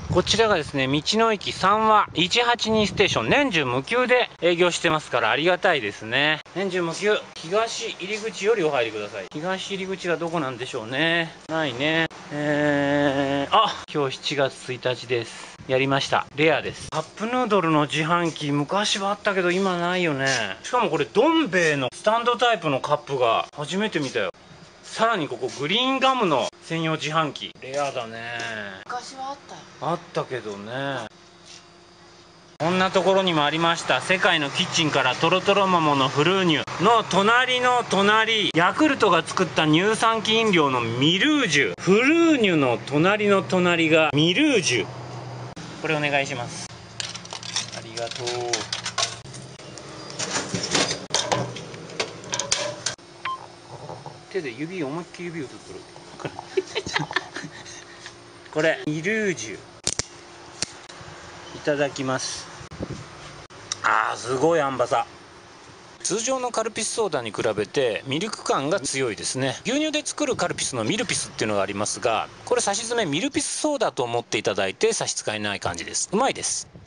こちらがですね、道の駅三和182ステーション、年中無休で営業してますからありがたいですね。年中無休。東入り口よりお入りください。東入り口がどこなんでしょうね。ないね。今日7月1日です。やりました。レアです。カップヌードルの自販機、昔はあったけど今ないよね。しかもこれどん兵衛のスタンドタイプのカップが初めて見たよ。さらにここグリーンガムの専用自販機、レアだね。 昔はあったよ。 あったけどね。こんなところにもありました。世界のキッチンからトロトロマモのフルーニュの隣の隣、ヤクルトが作った乳酸菌飲料のミルージュ。フルーニュの隣の隣がミルージュ。これお願いします。ありがとう。手で思いっきり指を取っとる。これミルージュいただきます。すごい甘さ。通常のカルピスソーダに比べてミルク感が強いですね。牛乳で作るカルピスのミルピスっていうのがありますが、これ差し詰めミルピスソーダと思っていただいて差し支えない感じです。うまいです。